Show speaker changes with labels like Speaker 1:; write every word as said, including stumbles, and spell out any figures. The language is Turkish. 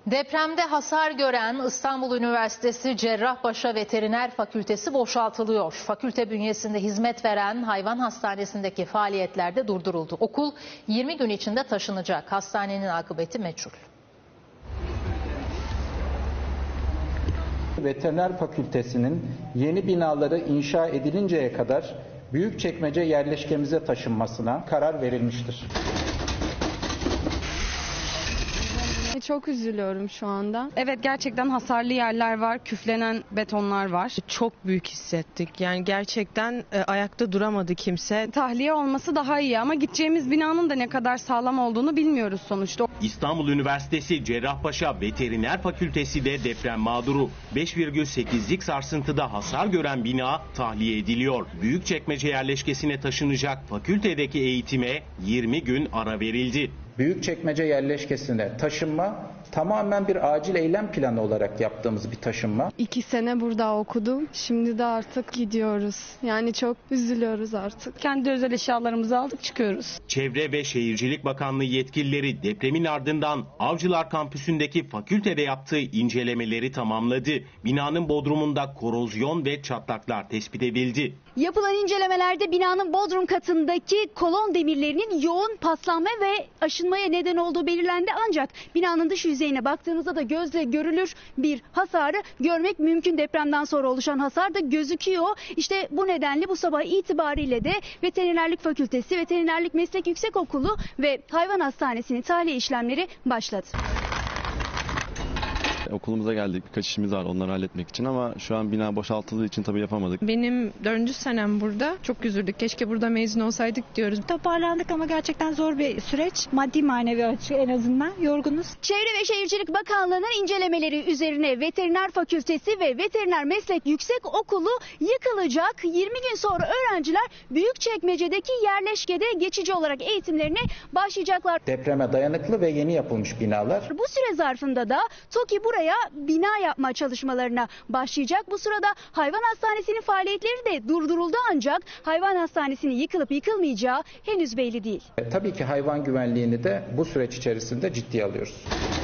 Speaker 1: Depremde hasar gören İstanbul Üniversitesi Cerrahpaşa Veteriner Fakültesi boşaltılıyor. Fakülte bünyesinde hizmet veren hayvan hastanesindeki faaliyetler de durduruldu. Okul yirmi gün içinde taşınacak. Hastanenin akıbeti meçhul.
Speaker 2: Veteriner Fakültesinin yeni binaları inşa edilinceye kadar Büyükçekmece yerleşkemize taşınmasına karar verilmiştir.
Speaker 3: Çok üzülüyorum şu anda.
Speaker 4: Evet, gerçekten hasarlı yerler var, küflenen betonlar var.
Speaker 5: Çok büyük hissettik. Yani gerçekten e, ayakta duramadı kimse.
Speaker 4: Tahliye olması daha iyi ama gideceğimiz binanın da ne kadar sağlam olduğunu bilmiyoruz sonuçta.
Speaker 6: İstanbul Üniversitesi Cerrahpaşa Veteriner Fakültesi de deprem mağduru. beş virgül sekizlik sarsıntıda hasar gören bina tahliye ediliyor. Büyükçekmece yerleşkesine taşınacak fakültedeki eğitime yirmi gün ara verildi.
Speaker 2: Büyükçekmece yerleşkesine taşınma tamamen bir acil eylem planı olarak yaptığımız bir taşınma.
Speaker 3: İki sene burada okudum. Şimdi de artık gidiyoruz. Yani çok üzülüyoruz artık.
Speaker 4: Kendi özel eşyalarımızı aldık, çıkıyoruz.
Speaker 6: Çevre ve Şehircilik Bakanlığı yetkilileri depremin ardından Avcılar Kampüsü'ndeki fakültede yaptığı incelemeleri tamamladı. Binanın bodrumunda korozyon ve çatlaklar tespit edildi.
Speaker 7: Yapılan incelemelerde binanın bodrum katındaki kolon demirlerinin yoğun paslanma ve aşınmaya neden olduğu belirlendi. Ancak binanın dış yüzeyine baktığınızda da gözle görülür bir hasarı görmek mümkün. Depremden sonra oluşan hasar da gözüküyor. İşte bu nedenle bu sabah itibariyle de Veterinerlik Fakültesi, Veterinerlik Meslek Yüksekokulu ve Hayvan Hastanesi'nin tahliye işlemleri başladı.
Speaker 8: Okulumuza geldik. Birkaç işimiz var onları halletmek için ama şu an bina boşaltıldığı için tabii yapamadık.
Speaker 5: Benim dördüncü senem burada. Çok üzüldük. Keşke burada mezun olsaydık diyoruz.
Speaker 9: Toparlandık ama gerçekten zor bir süreç. Maddi manevi açı en azından yorgunuz.
Speaker 7: Çevre ve Şehircilik Bakanlığı'nın incelemeleri üzerine Veteriner Fakültesi ve Veteriner Meslek Yüksekokulu yıkılacak. yirmi gün sonra öğrenciler Büyükçekmece'deki yerleşkede geçici olarak eğitimlerine başlayacaklar.
Speaker 2: Depreme dayanıklı ve yeni yapılmış binalar.
Speaker 7: Bu süre zarfında da TOKİ buraya bina yapma çalışmalarına başlayacak. Bu sırada hayvan hastanesinin faaliyetleri de durduruldu ancak hayvan hastanesinin yıkılıp yıkılmayacağı henüz belli değil.
Speaker 2: Tabii ki hayvan güvenliğini de bu süreç içerisinde ciddiye alıyoruz.